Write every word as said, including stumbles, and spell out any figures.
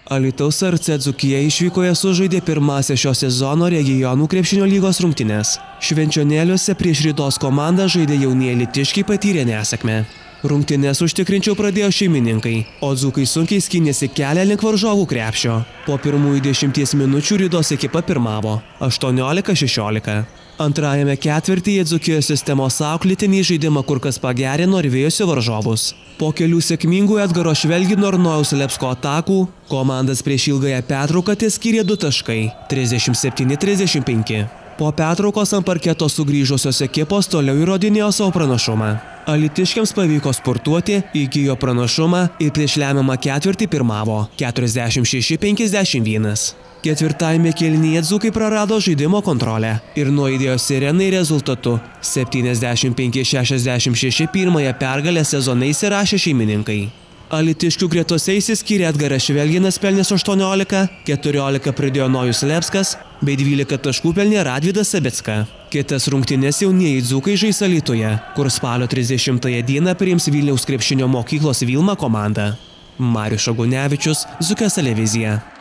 Alytaus R C Dzūkija išvykoje sužaidė pirmąsias šio sezono regionų krepšinio lygos rungtynes. Švenčionėliuose prieš Rytos komandą žaidė jaunieji alytiškiai patyrė nesėkmę. Rungtynes užtikrinčiau pradėjo šeimininkai, o dzūkai sunkiai skynėsi kelią link varžovų krepšio. Po pirmųjų dešimties minučių Rytos ekipa pirmavo – aštuoniolika šešiolika. Antrajame ketvirtyje Dzūkijos sistemos auklėtiniai žaidimą kur kas pagerino ir vėjosi varžovus. Po kelių sėkmingų Edgaro Švelgino ir Nojaus Lepsko atakų komandas prieš ilgąją pertrauką teskyrė du taškai – trisdešimt septyni trisdešimt penki. Po pertraukos ant parketo sugrįžusios ekipos toliau įrodinėjo savo pranašumą. Alytiškiams pavyko sportuoti, įgijo pranašumą ir prieš lemiamą ketvirtį pirmavo – keturiasdešimt šeši penkiasdešimt vienas. Ketvirtajame kėlinyje dzūkai prarado žaidimo kontrolę ir nuaidėjo sirenai rezultatu – septyniasdešimt penki šešiasdešimt šeši pirmąją pergalę sezone įsirašė šeimininkai. Alytiškių gretose išsiskyrė Edgaras Švelginas pelnęs aštuoniolika, keturiolika pridėjo Nojus Lepskas bei dvylika taškų pelnė Radvydas Sabicka. Kitas rungtynes jaunieji dzūkai žais Alytuje, kur spalio trisdešimtąją dieną priims Vilniaus krepšinio mokyklos Vilma komandą. Marius Šagunevičius, Dzūkijos televizija.